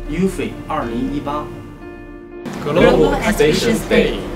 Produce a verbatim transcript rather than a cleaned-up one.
U F I 二零一八 Global Exhibitions Day。